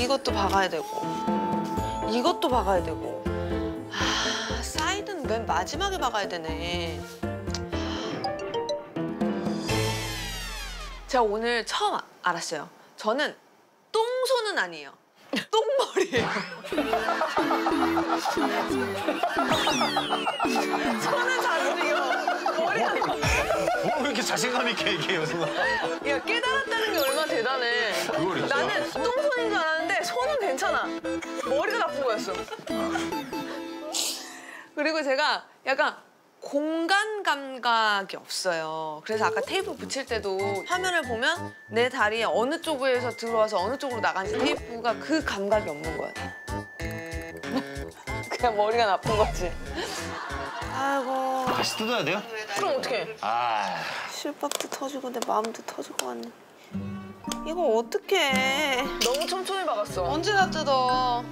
이것도 박아야 되고 이것도 박아야 되고 아, 사이드는 맨 마지막에 박아야 되네. 제가 오늘 처음 알았어요. 저는 똥손은 아니에요. 똥머리예요. 손은 잘 움직여. 머리가 왜 이렇게 자신감 있게 얘기해요, 누나? 야, 깨달았다는 게 얼마나 대단해. 나는 똥손인 줄 알았는데 손은 괜찮아. 머리가 나쁜 거였어. 그리고 제가 약간 공간 감각이 없어요. 그래서 아까 테이프 붙일 때도 화면을 보면 내 다리에 어느 쪽에서 들어와서 어느 쪽으로 나가는지 테이프가 그 감각이 없는 거야. 그냥 머리가 나쁜 거지. 아이고. 다시 뜯어야 돼요? 그럼 어떡해? 아. 실밥도 터지고 내 마음도 터질 것 같네. 이거 어떡해. 너무 촘촘히 박았어. 언제 다 뜯어.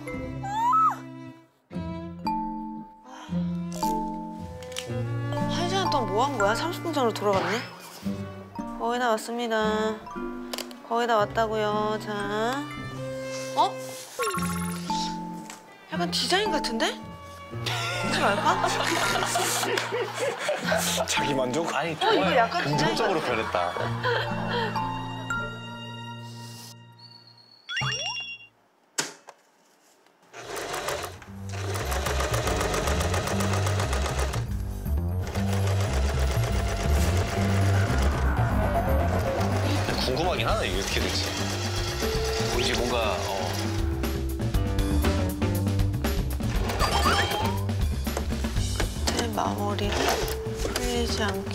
한 시간 동안 뭐 한 거야? 30분 전으로 돌아갔네? 거의 다 왔습니다. 거의 다 왔다고요. 자. 어? 약간 디자인 같은데? 하지 말까? 자기 만족? 아니, 이거 약간 긍정적으로 변했다. 궁금하긴 하네, 이게 어떻게 될지. 이제 뭔가, 마무리를 흘리지 않게.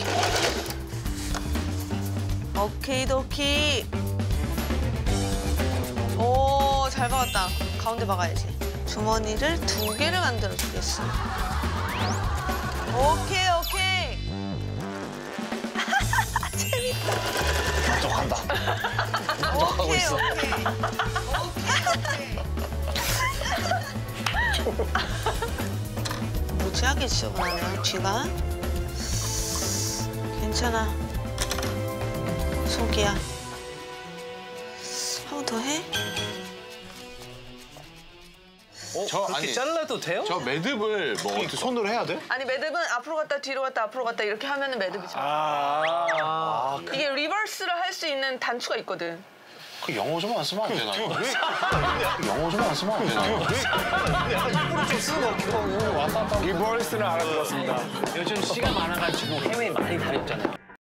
오케이도키. 오, 잘 박았다. 가운데 박아야지. 주머니를 2개를 만들어 주겠어. 오케이, 오케이. 재밌다. 만족한다. 만족하고 오케이, 있어. 오케이. 무지하게 지저분하네, 뒤가. 괜찮아. 속이야. 한 번 더 해? 저 아니 잘라도 돼요? 저 매듭을 뭐 어떻게 손으로 해야 돼? 아니, 매듭은 앞으로 갔다 뒤로 갔다 앞으로 갔다 이렇게 하면은 매듭이죠. 이게 리버스를 할 수 있는 단추가 있거든. 그 영어 좀 안 쓰면 안 되나? 영어 좀 안 쓰면 안 되나? 약간 일부러 좀 쓰는 것 같기도 하고 왔다 갔다 리버스는 알아들었습니다. 요즘 씨가 많아가지고 해외에 많이 다녔잖아요.